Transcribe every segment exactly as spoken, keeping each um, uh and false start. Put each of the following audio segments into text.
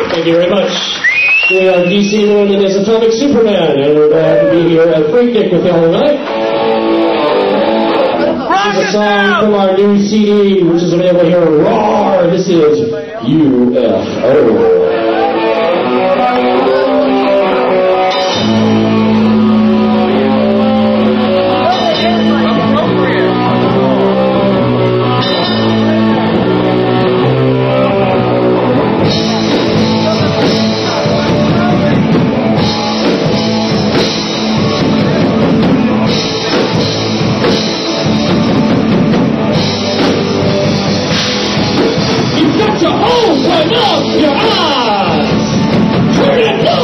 Thank you very much. We are D C known as Atomic Superman, and we're glad to be here at Freaknik with y'all tonight. This is a song from our new C D, which is available here. Roar! This is U F O. Open up your eyes! Turn it up!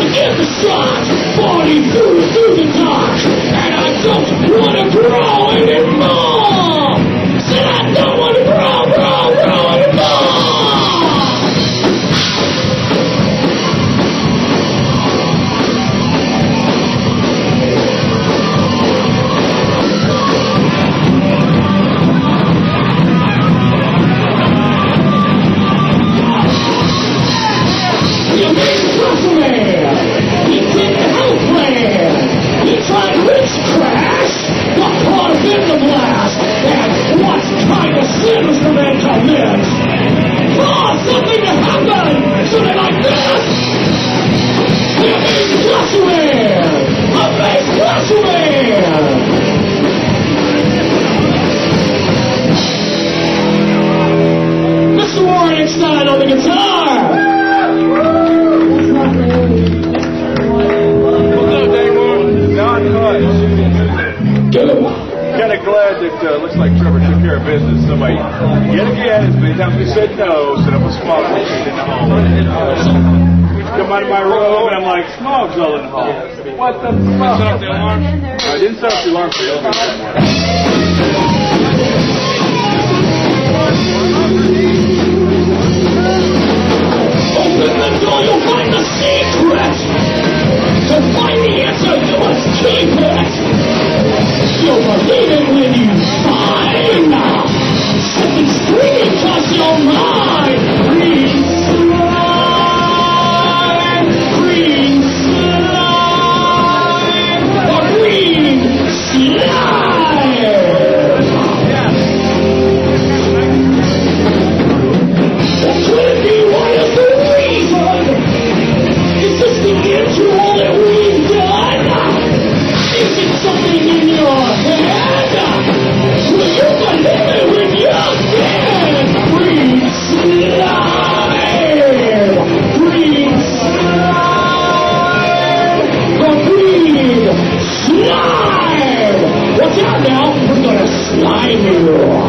to get the shot. Body food through the top. And I don't want to grow anymore. Said I don't want to grow, grow, grow anymore. You made the Supermen. He did the health plan. He tried rich crash. Got caught up in the blast. And what kind of sins the man commit? Cause something to happen. Something like this. You made the Supermen. A base Supermen. Mister Warren Eckstein on the guitar. Kind of glad that uh, looks like Trevor took care of business. Somebody, yet again, as many times we said no, set up a smog machine in the home. Come out of my room, and I'm like, smog's all in the hall. What the fuck? Set up the alarm? I didn't set up the alarm for you. Open the door, you'll find the secret. To find the answer, you must keep it. You'll believe it when you find out. Something screaming across your mind. Green slime, green slime, or green slime. What could it be? What is the reason? Is this the end to all that we've done? Is it something in your head? Will you believe it when you're dead? Green slime! Green slime! The green slime! Watch out now, we're gonna slime you!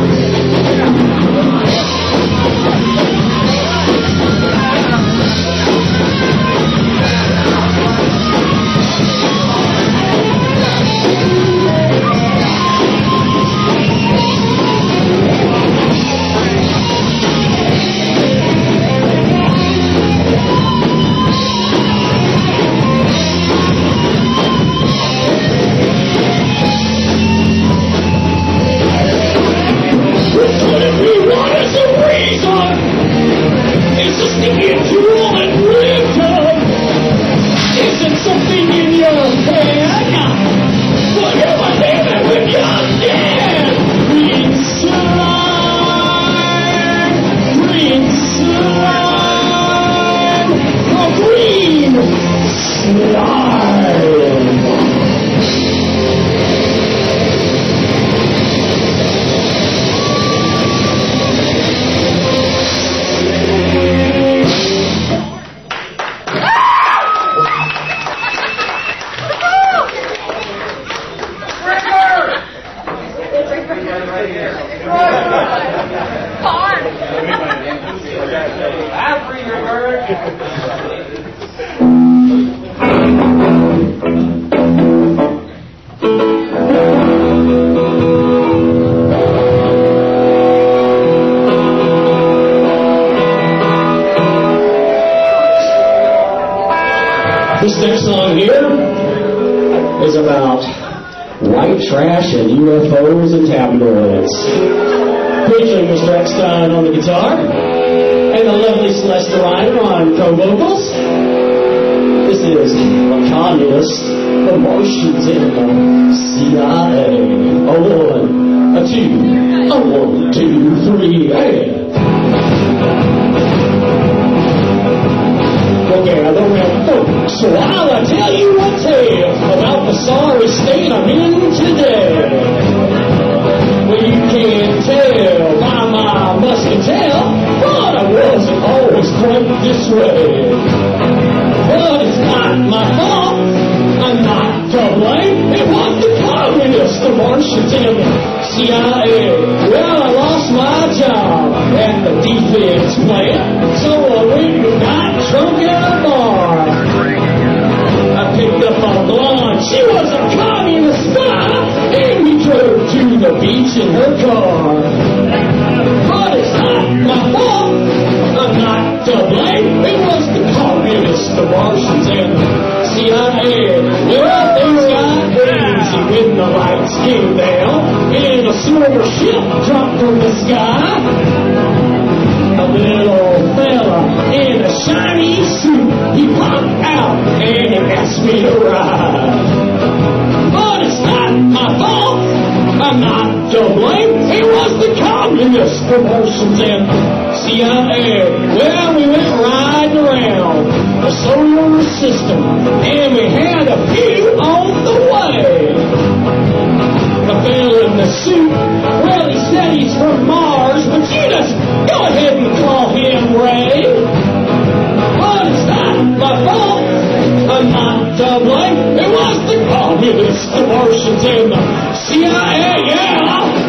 This next song here is about white trash and U F Os and tabloids. Featuring Mister Eckstein on the guitar and the lovely Celeste Reiner on co-vocals. This is a communist, the Martians in the C I A. A one, a two, a one, two, three, and... Okay, I don't have folks, so I'll tell you a tale about the sorry state I'm in today. Well, you can't tell by my muscatel, but I wasn't always quite this way. But it's not my fault, I'm not to blame. It was the communists, the Martians, and the C I A. Well, I lost my job at the defense plant, so I went and got drunk at a bar. the beach in her car. But it's not my fault. I'm not to blame. It was the communists, the Martians, and the C I A. Well, things got crazy when the lights came down and a silver ship dropped from the sky. A little fella in a shiny suit, he popped out and he asked me to ride. But it's not my fault. I'm not to blame. It was the communist promotions and C I A. Well, we went riding around the solar system, and we had a few on the way. The fella in the suit, well, he said he's from Mars, but you just go ahead and call him Ray. But it's not my fault. I'm not to blame. It was the communists, the Martians, and the C I A, yeah.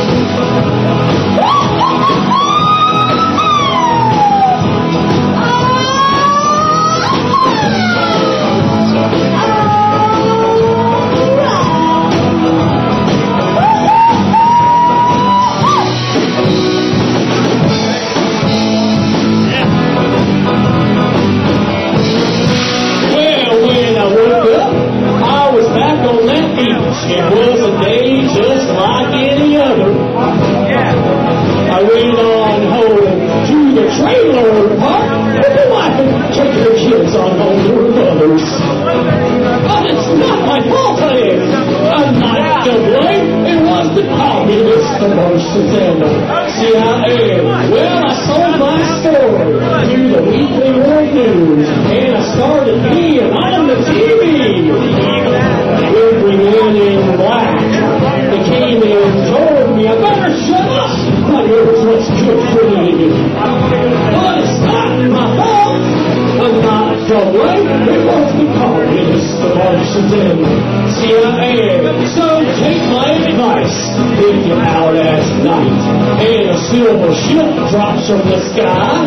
It was a day just like any other. I went on home to the trailer park with the wife and take her kids on home to her mother's. But it's not my fault, honey. I'm not to blame. It was the communists, the Martians, and the C I A. Well, I sold my story to the weekly world news, and I started being on the T V. Every man in black, they came in and told me I better shut up. I heard what's good for me. But it's not my fault. I'm not to blame. It was the communists, the Martians, and C I A. So take my advice. If you're out at night and a silver ship drops from the sky,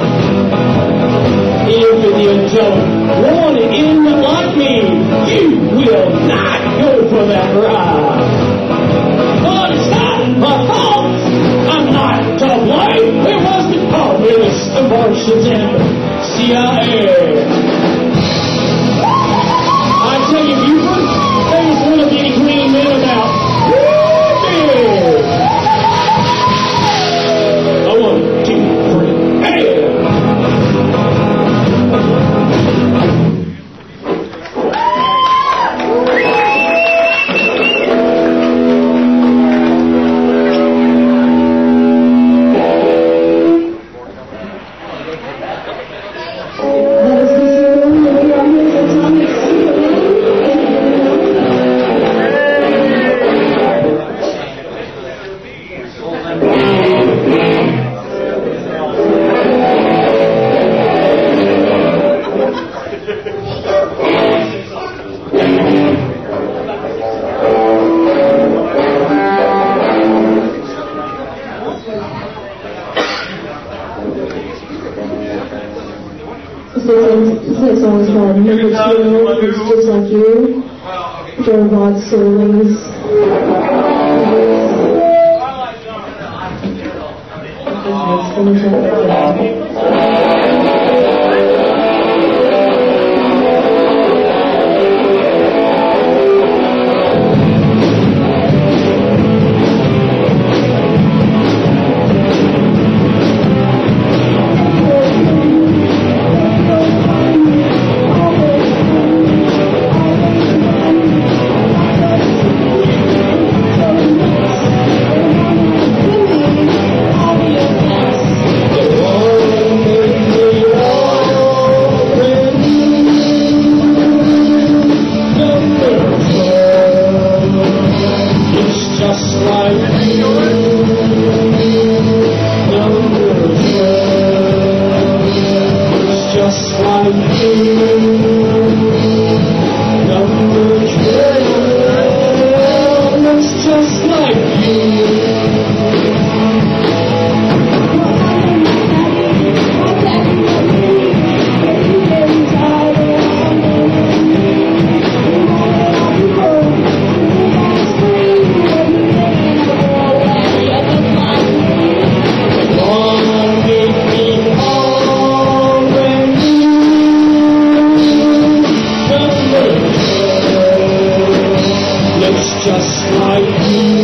if you don't want to end it like me, you will not go for that ride. But it's not my fault. I'm not to blame. It was the communists, the Martians, and the C I A. I tell you, Buford, they just want to get green men about. Woo-hoo! A one, two, three, hey! This song is called Number Two. It's just like you. Joe Bot Solis. The Looks just like you.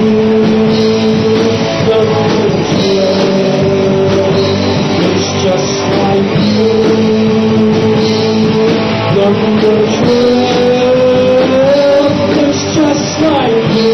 Number twelve looks just like you. Number twelve looks just like you.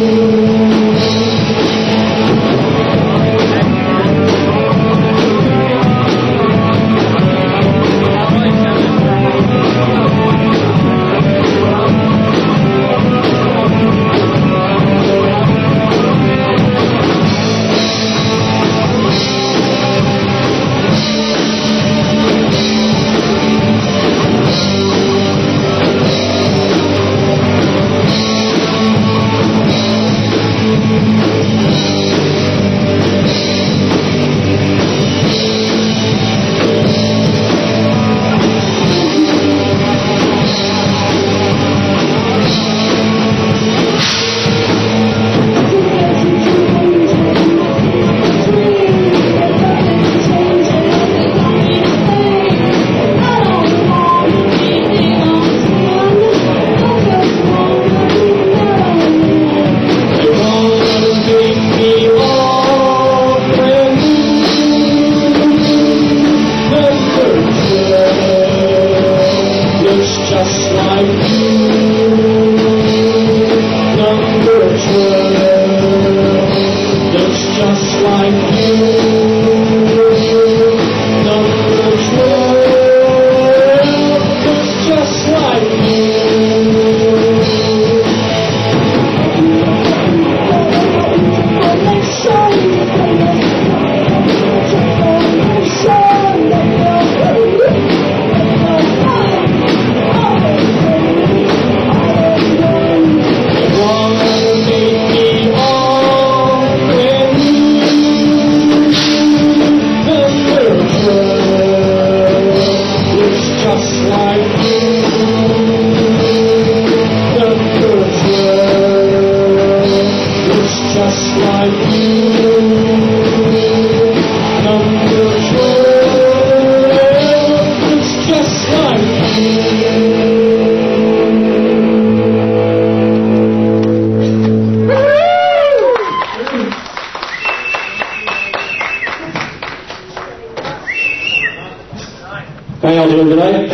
How y'all doing tonight?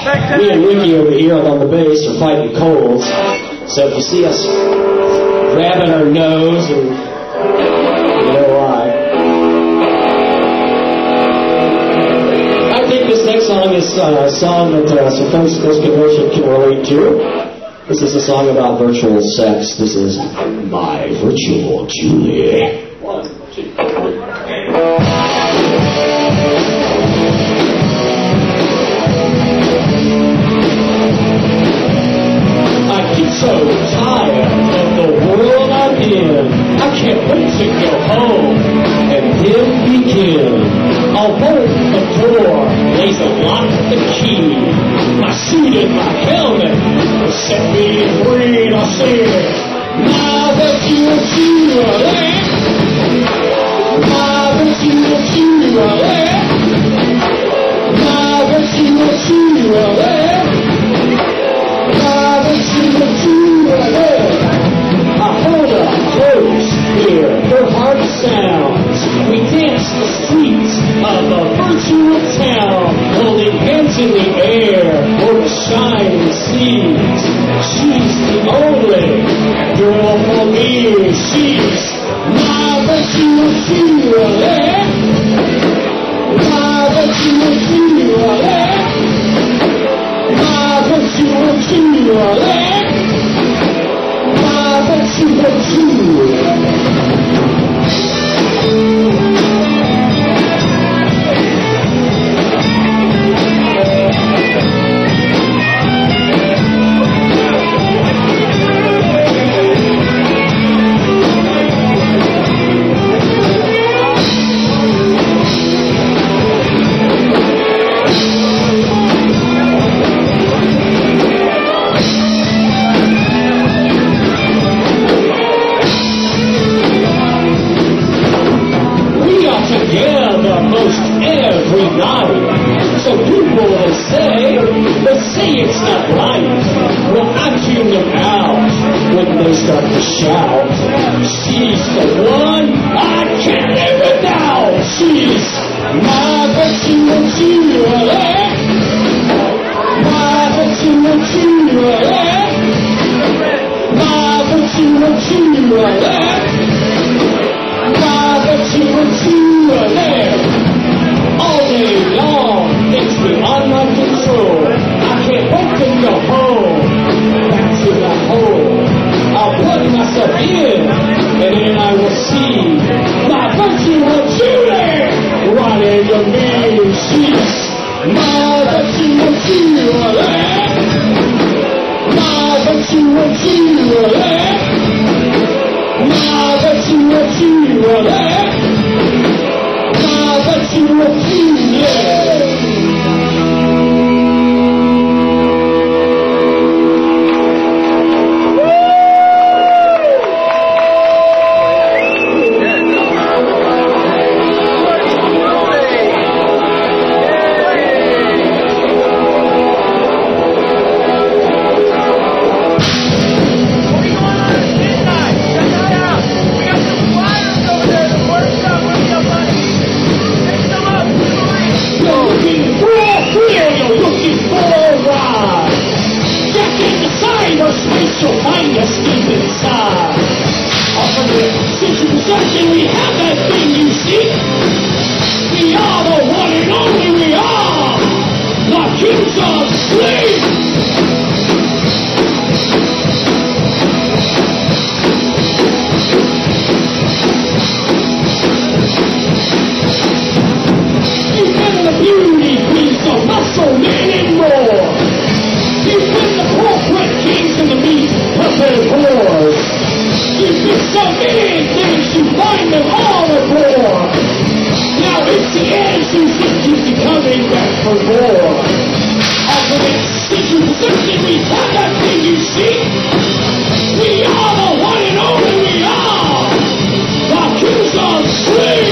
Me and Ricky over here up on the bass are fighting colds. So if you see us grabbing our nose, and you know why. I think this next song is uh, a song that uh, some folks at this convention can relate to. This is a song about virtual sex. This is My Virtual Julie. One, two, three. So tired of the world I'm in. I can't wait to go home and then begin. I'll bolt the door, lays a lock the key. My suit and my helmet will set me free. I'll say it. My virtual Julie. My virtual Julie. My virtual Julie. I hold up close here, her heart sounds. We dance the streets of a virtual town, holding hands in the air over shining seas. She's the only girl for me. She's my virtual Julie. My virtual Julie. My virtual Julie. My virtual Julie. when they start to shout. She's the one I can't live without. She's my virtual Juliet. My virtual Juliet. My virtual Juliet. My virtual Juliet. All day long, makes me on my control. I can't wait to go home, back to my home. I'll plug myself in, and then I will see my virtual Juliet running to me. She's my virtual Juliet. My virtual Juliet. My virtual Juliet. My virtual Juliet. You'll find us deep inside. Since you possession, we have that thing you see. We are the one and only we are. The kings of sleep. You've been the beauty queens of muscle men and more. You've been the corporate kings and the meat puppet whores. You've been so many things, you find them all aboard. Now it's the end, you think you'll be coming back for more. Ultimate, since you possession, we have that thing you see. We are the one and only we are. The kings of sleep.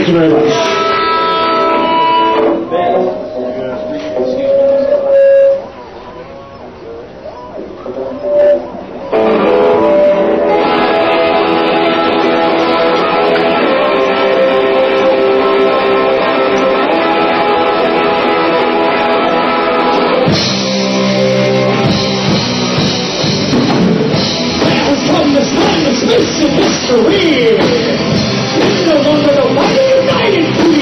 Thank you very much. History. No longer the mighty united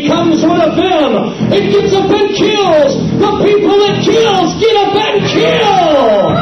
becomes one of them. It gets up and kills. The people it kills get up and kill.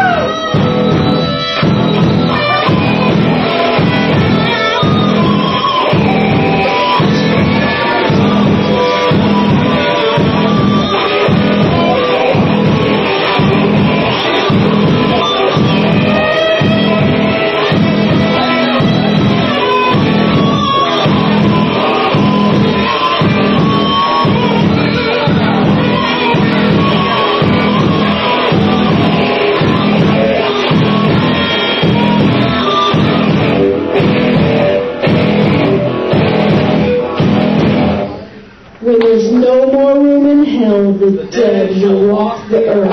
When there's no more room in hell, the dead will walk the earth.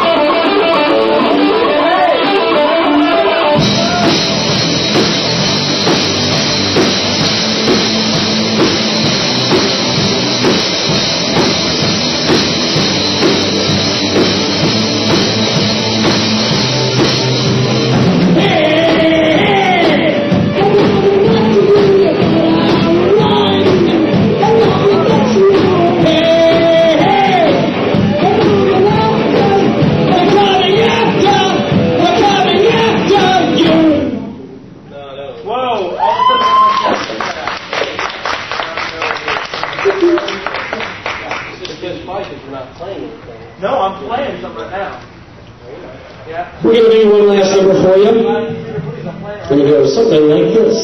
No, I'm playing some right now. Yeah. We're going to do one last number for you. We're going to go something like this.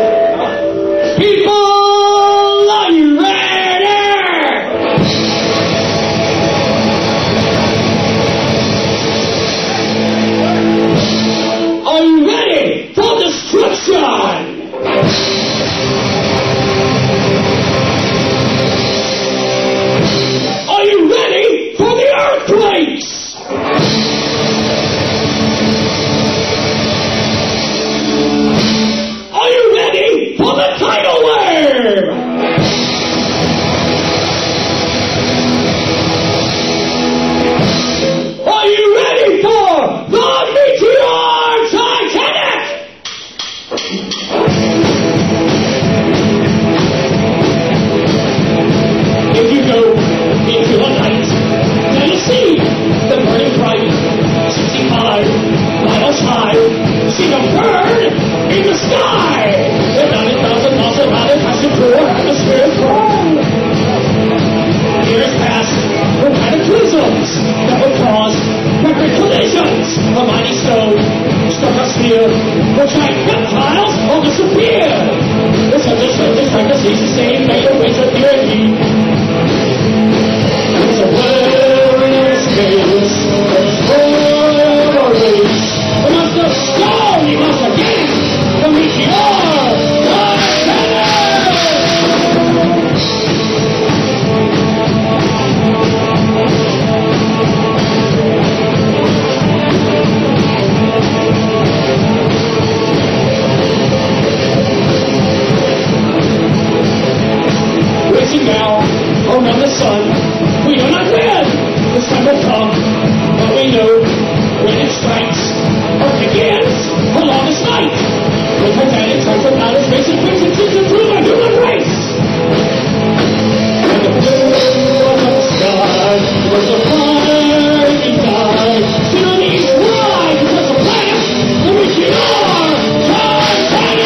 People, are you ready? Are you ready for destruction? Are you ready for the earthquakes? Are you ready for the tidal wave? Are you ready for the meteor Titanic? If you go into the night, then you see the burning bright, sixty-five miles high. See them burn in the sky. And ninety thousand miles around it, passing through our atmosphere burn. Years past, were cataclysms that would cause rapid collisions. A mighty stone struck a sphere, where giant reptiles all disappeared. It's such a strange pregnancy, sustained by the waves of fear and heat. It's a wilderness case, a horror race. The monster stone, he must again, the meteor Titanic! Racing now around the sun, we do not win. The sun will come, but we know when it strikes. Earth begins along this night. The Titanic turns about its racing wings and shoots through the human race. And the blue of the sky was a fire ignite. To the east ride across the planet, the meteor Titanic!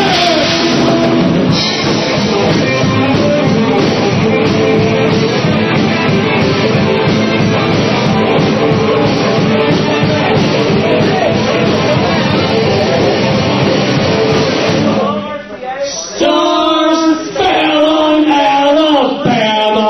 Stars fell on Alabama.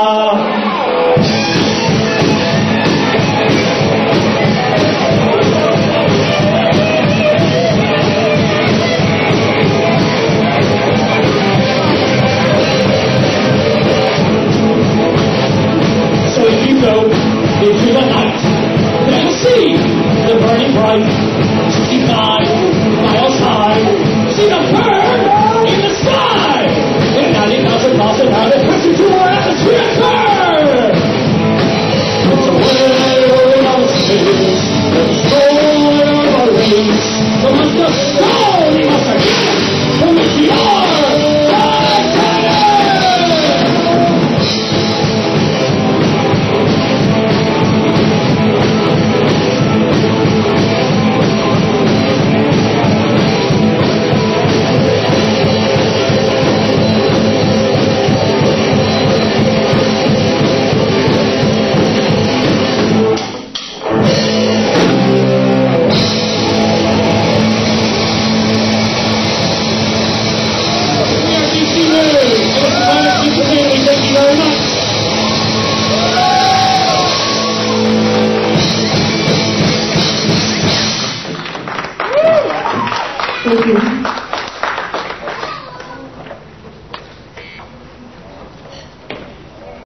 So if you go into the night, then you'll see the burning bright, sixty-five miles high. See the burn in the sky. And ninety thousand miles around it, passing through our atmosphere. Burn! It's a wilderness case, the destroyer of our race. The monster stone, he must again, the meteor